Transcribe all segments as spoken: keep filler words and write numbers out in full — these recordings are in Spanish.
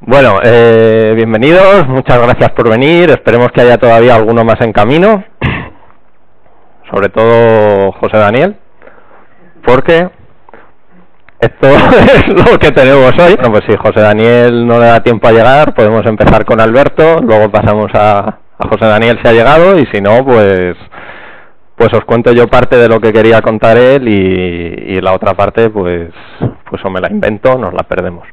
Bueno, eh, bienvenidos, muchas gracias por venir, esperemos que haya todavía alguno más en camino, sobre todo José Daniel, porque esto es lo que tenemos hoy. Bueno, pues si José Daniel no le da tiempo a llegar, podemos empezar con Alberto, luego pasamos a, a José Daniel si ha llegado, y si no, pues pues os cuento yo parte de lo que quería contar él, y, y la otra parte, pues, pues o me la invento, nos la perdemos.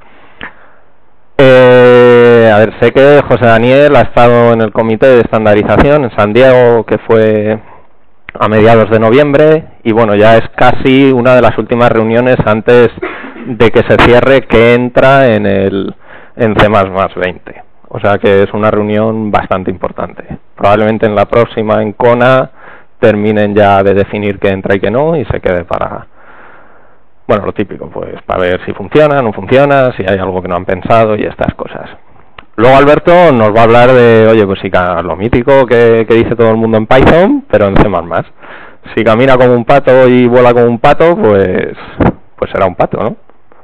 Eh, a ver, sé que José Daniel ha estado en el comité de estandarización en San Diego, que fue a mediados de noviembre, y bueno, ya es casi una de las últimas reuniones antes de que se cierre, que entra en el en C más más veinte. O sea que es una reunión bastante importante. Probablemente en la próxima, en CONA, terminen ya de definir qué entra y qué no, y se quede para... Bueno, lo típico, pues para ver si funciona, no funciona, si hay algo que no han pensado y estas cosas. Luego Alberto nos va a hablar de, oye, pues sí, lo mítico que, que dice todo el mundo en Python, pero en C más más. Si camina como un pato y vuela como un pato, pues, pues será un pato, ¿no?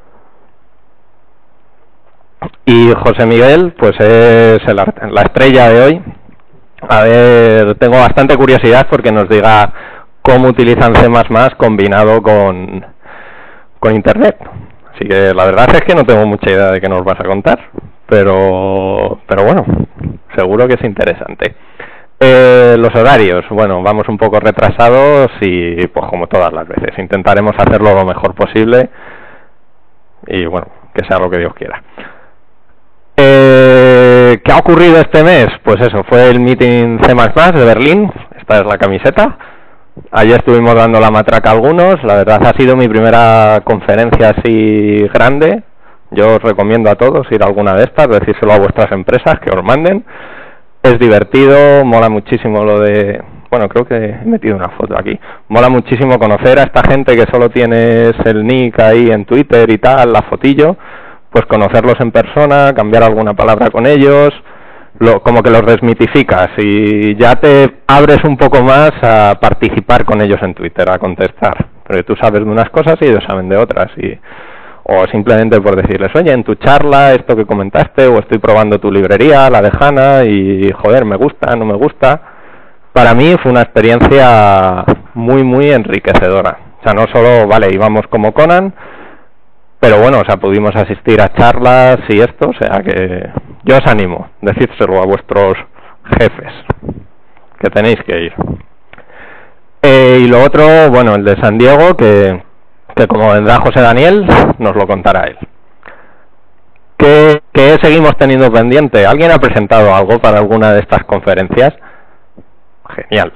Y José Miguel, pues es el, la estrella de hoy. A ver, tengo bastante curiosidad porque nos diga cómo utilizan C más más combinado con... con internet, así que la verdad es que no tengo mucha idea de qué nos vas a contar, pero pero bueno, seguro que es interesante. Eh, los horarios, bueno, vamos un poco retrasados y pues como todas las veces, intentaremos hacerlo lo mejor posible y bueno, que sea lo que Dios quiera. Eh, ¿qué ha ocurrido este mes? Pues eso, fue el meeting C más más de Berlín, esta es la camiseta. Ayer estuvimos dando la matraca a algunos, la verdad ha sido mi primera conferencia así grande. Yo os recomiendo a todos ir a alguna de estas, decírselo a vuestras empresas que os manden. Es divertido, mola muchísimo lo de... Bueno, creo que he metido una foto aquí. Mola muchísimo conocer a esta gente que solo tienes el nick ahí en Twitter y tal, la fotillo. Pues conocerlos en persona, cambiar alguna palabra con ellos... Lo, como que los desmitificas y ya te abres un poco más a participar con ellos en Twitter, a contestar, porque tú sabes de unas cosas y ellos saben de otras, y o simplemente por decirles, oye, en tu charla esto que comentaste, o estoy probando tu librería, la de HANA, y joder, me gusta, no me gusta. Para mí fue una experiencia muy, muy enriquecedora. O sea, no solo, vale, íbamos como Conan, pero bueno, o sea, pudimos asistir a charlas y esto, o sea que yo os animo, decídselo a vuestros jefes, que tenéis que ir. Eh, y lo otro, bueno, el de San Diego, que, que como vendrá José Daniel, nos lo contará él. ¿Qué, qué seguimos teniendo pendiente? ¿Alguien ha presentado algo para alguna de estas conferencias? Genial.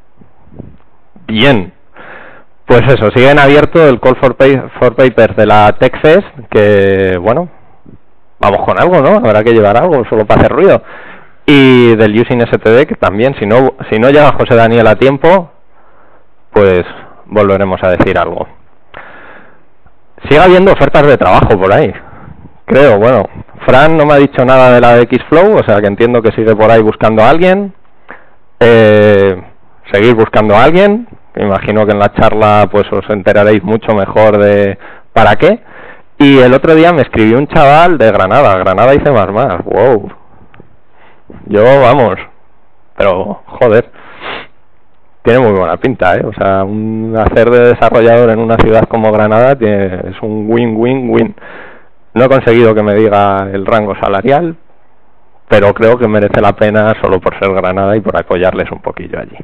Bien. Pues eso, sigue en abierto el Call for, pay, for Papers de la TechFest, que bueno, vamos con algo, ¿no? Habrá que llevar algo, solo para hacer ruido. Y del Using S T D, que también, si no, si no llega José Daniel a tiempo, pues volveremos a decir algo. Sigue habiendo ofertas de trabajo por ahí, creo, bueno. Fran no me ha dicho nada de la de Xflow, o sea que entiendo que sigue por ahí buscando a alguien. Eh, seguir buscando a alguien. Me imagino que en la charla pues os enteraréis mucho mejor de para qué. Y el otro día me escribió un chaval de Granada, Granada y C más más, wow. Yo, vamos, pero joder, tiene muy buena pinta, ¿eh? O sea, un hacer de desarrollador en una ciudad como Granada tiene, es un win-win-win. No he conseguido que me diga el rango salarial, pero creo que merece la pena solo por ser Granada y por apoyarles un poquillo allí.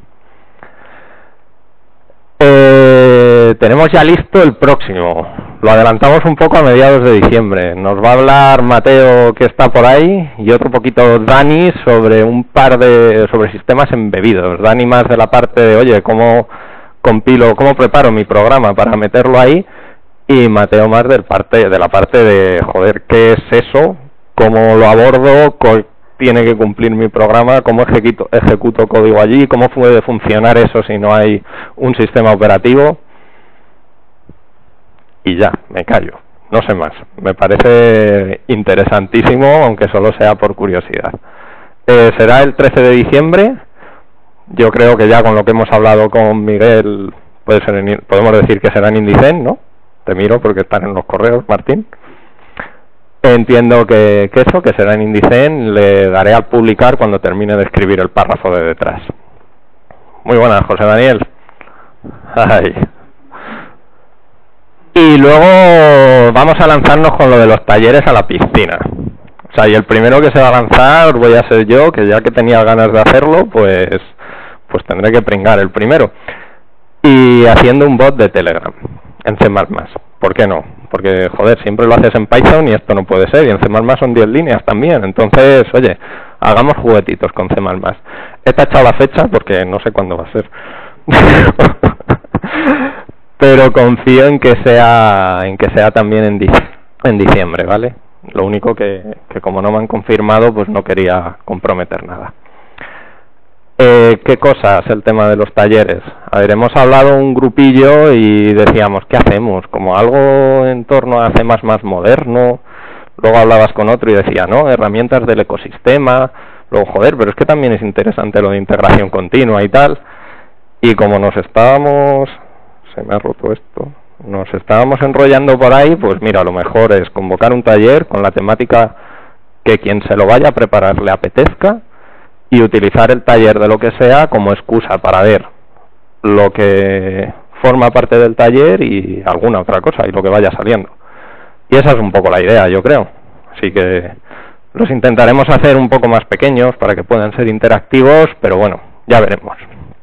Eh, tenemos ya listo el próximo, lo adelantamos un poco a mediados de diciembre. Nos va a hablar Mateo, que está por ahí, y otro poquito Dani sobre un par de sobre sistemas embebidos. Dani más de la parte de, oye, cómo compilo, cómo preparo mi programa para meterlo ahí, y Mateo más del parte de la parte de, joder, qué es eso, cómo lo abordo, tiene que cumplir mi programa, cómo ejecuto, ejecuto código allí, cómo puede funcionar eso si no hay un sistema operativo. Y ya, me callo, no sé más. Me parece interesantísimo, aunque solo sea por curiosidad. Eh, será el trece de diciembre. Yo creo que ya con lo que hemos hablado con Miguel, puede ser en, podemos decir que será en Indicen, ¿no? Te miro porque están en los correos, Martín. entiendo que, que eso, que será en IndyCen, le daré al publicar cuando termine de escribir el párrafo de detrás. Muy buenas, José Daniel. Ay. Y luego vamos a lanzarnos con lo de los talleres a la piscina. O sea, y el primero que se va a lanzar voy a ser yo, que ya que tenía ganas de hacerlo, pues, pues tendré que pringar el primero. Y haciendo un bot de Telegram en C más más. ¿Por qué no? Porque, joder, siempre lo haces en Python y esto no puede ser. Y en C más más son diez líneas también. Entonces, oye, hagamos juguetitos con C más más. He tachado la fecha porque no sé cuándo va a ser. Pero confío en que sea en que sea también en, dic en diciembre, ¿vale? Lo único que, que como no me han confirmado, pues no quería comprometer nada. Eh, ¿Qué cosas? El tema de los talleres. A ver, hemos hablado un grupillo y decíamos, ¿qué hacemos? Como algo en torno a C más más moderno. Luego hablabas con otro y decía, no, herramientas del ecosistema. Luego, joder, pero es que también es interesante lo de integración continua y tal. Y como nos estábamos... Se me ha roto esto. Nos estábamos enrollando por ahí, pues mira, lo mejor es convocar un taller con la temática que quien se lo vaya a preparar le apetezca y utilizar el taller de lo que sea como excusa para ver lo que forma parte del taller y alguna otra cosa y lo que vaya saliendo. Y esa es un poco la idea, yo creo. Así que los intentaremos hacer un poco más pequeños para que puedan ser interactivos, pero bueno, ya veremos.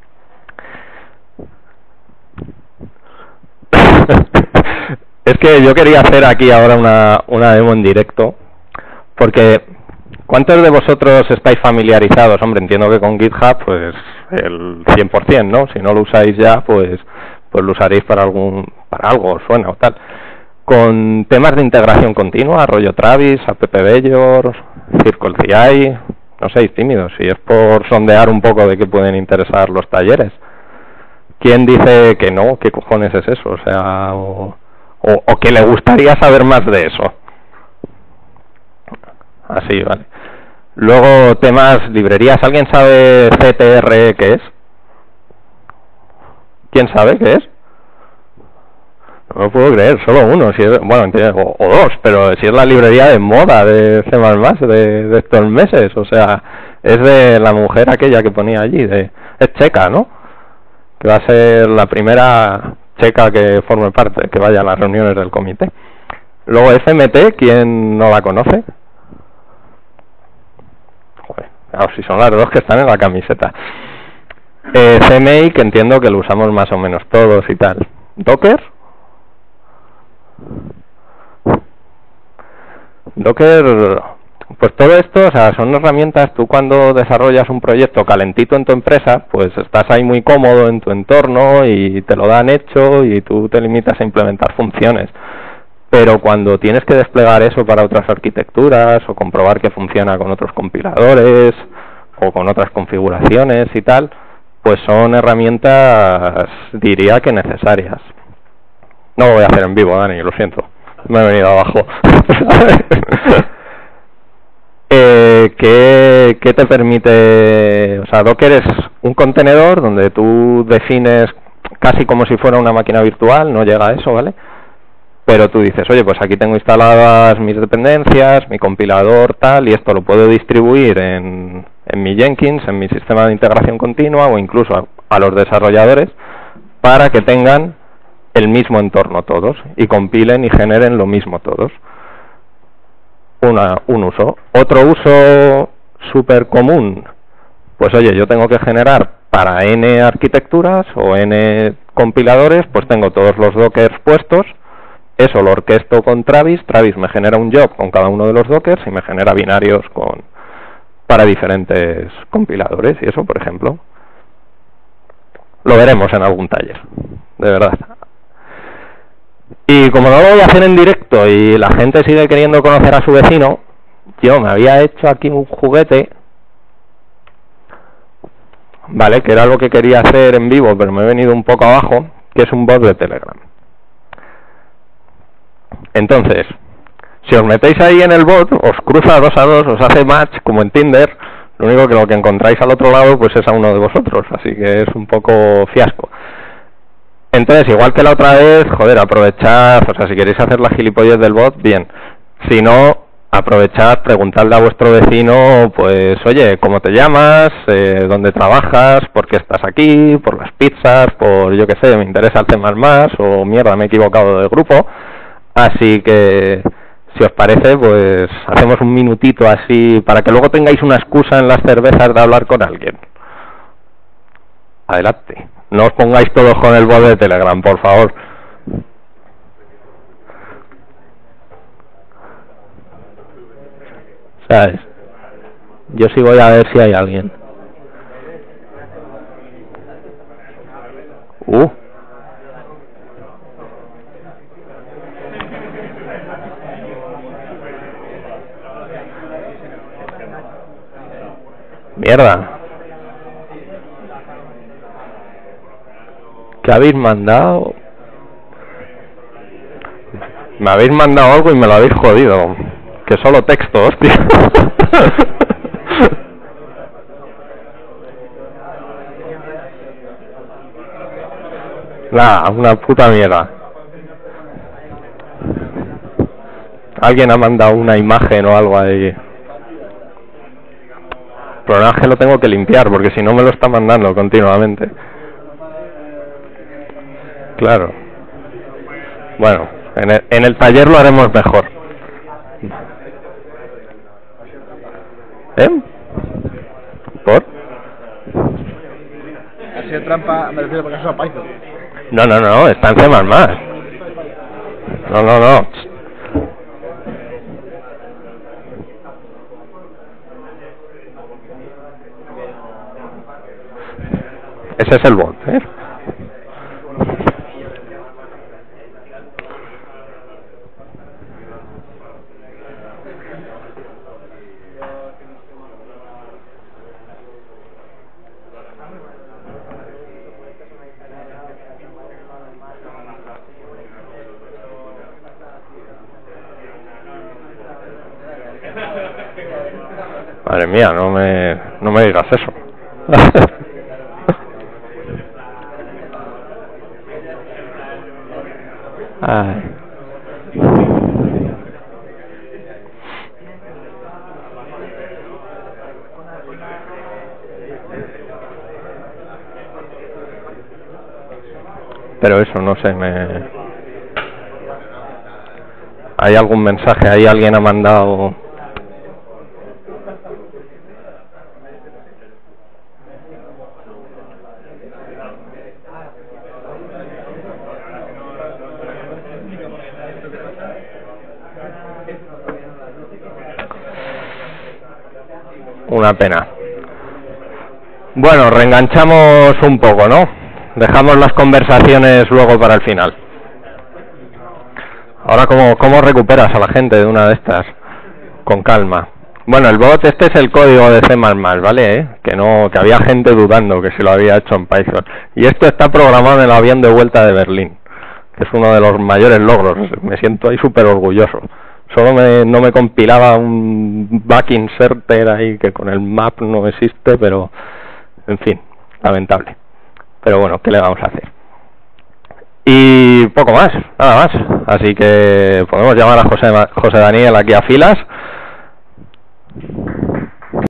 Es que yo quería hacer aquí ahora una, una demo en directo, porque ¿cuántos de vosotros estáis familiarizados? Hombre, entiendo que con GitHub pues el cien por cien, ¿no? Si no lo usáis ya, pues pues lo usaréis para algún para algo, os suena o tal. Con temas de integración continua, rollo Travis, AppVeyor, Circle C I, no seáis tímidos, si es por sondear un poco de qué pueden interesar los talleres. ¿Quién dice que no? ¿Qué cojones es eso? O sea, o, o, o que le gustaría saber más de eso. Así, vale. Luego, temas, librerías. ¿Alguien sabe C T R qué es? ¿Quién sabe qué es? No lo puedo creer, solo uno. Si es, bueno, o, o dos, pero si es la librería de moda de C más más de, de estos meses. O sea, es de la mujer aquella que ponía allí. De, es checa, ¿no? Que va a ser la primera checa que forme parte, que vaya a las reuniones del comité. Luego F M T, ¿quién no la conoce? Joder, claro, si son las dos que están en la camiseta. Eh, C M I, que entiendo que lo usamos más o menos todos y tal. Docker. Docker... Pues todo esto, o sea, son herramientas. Tú cuando desarrollas un proyecto calentito en tu empresa, pues estás ahí muy cómodo en tu entorno y te lo dan hecho y tú te limitas a implementar funciones. Pero cuando tienes que desplegar eso para otras arquitecturas o comprobar que funciona con otros compiladores o con otras configuraciones y tal, pues son herramientas, diría que necesarias. No lo voy a hacer en vivo, Dani, lo siento. Me he venido abajo. Eh, ¿qué, ¿Qué te permite? O sea, Docker es un contenedor donde tú defines casi como si fuera una máquina virtual, no llega a eso, ¿vale? Pero tú dices, oye, pues aquí tengo instaladas mis dependencias, mi compilador, tal, y esto lo puedo distribuir en, en mi Jenkins, en mi sistema de integración continua, o incluso a, a los desarrolladores, para que tengan el mismo entorno todos, y compilen y generen lo mismo todos. Una, un uso. Otro uso súper común, pues oye, yo tengo que generar para N arquitecturas o N compiladores, pues tengo todos los dockers puestos, eso lo orquesto con Travis, Travis me genera un job con cada uno de los dockers y me genera binarios con para diferentes compiladores, y eso, por ejemplo, lo veremos en algún taller, de verdad. Y como no lo voy a hacer en directo y la gente sigue queriendo conocer a su vecino, yo me había hecho aquí un juguete, vale, que era lo que quería hacer en vivo, pero me he venido un poco abajo, que es un bot de Telegram. Entonces, si os metéis ahí en el bot, os cruza dos a dos, os hace match, como en Tinder. Lo único que lo que encontráis al otro lado, pues es a uno de vosotros, así que es un poco fiasco. Entonces, igual que la otra vez, joder, aprovechad, o sea, si queréis hacer la gilipollez del bot, bien. Si no, aprovechad, preguntadle a vuestro vecino, pues, oye, ¿cómo te llamas? Eh, ¿Dónde trabajas? ¿Por qué estás aquí? ¿Por las pizzas? ¿Por, yo qué sé, me interesa el C más más? O mierda, me he equivocado de grupo. Así que, si os parece, pues, hacemos un minutito así, para que luego tengáis una excusa en las cervezas de hablar con alguien. Adelante. No os pongáis todos con el bot de Telegram, por favor. ¿Sabes? Yo sí voy a ver si hay alguien. Uh. Mierda. ¿Qué habéis mandado? Me habéis mandado algo y me lo habéis jodido. Que solo texto, hostia. Nah, una puta mierda. Alguien ha mandado una imagen o algo ahí. El problema es que lo tengo que limpiar, porque si no me lo está mandando continuamente. Claro. Bueno, en el, en el taller lo haremos mejor. ¿Eh? ¿Por? Ha sido trampa, me refiero porque eso es Python. No, no, no, está en C más más. No, no, no. Ese es el bot, ¿eh? Madre mía, no me, no me digas eso. Ay. Pero eso, no sé, me... ¿Hay algún mensaje? ¿Ahí alguien ha mandado...? Una pena. Bueno, reenganchamos un poco, ¿no? Dejamos las conversaciones luego para el final. Ahora, ¿cómo, cómo recuperas a la gente de una de estas? Con calma. Bueno, el bot, este es el código de C más más, ¿vale? ¿Eh? Que no, que había gente dudando que si lo había hecho en Python. Y esto está programado en el avión de vuelta de Berlín, que es uno de los mayores logros. Me siento ahí súper orgulloso. Solo me, no me compilaba un back inserter ahí que con el map no existe, pero en fin, lamentable. Pero bueno, ¿qué le vamos a hacer? Y poco más, nada más. Así que podemos llamar a José, José Daniel aquí a filas.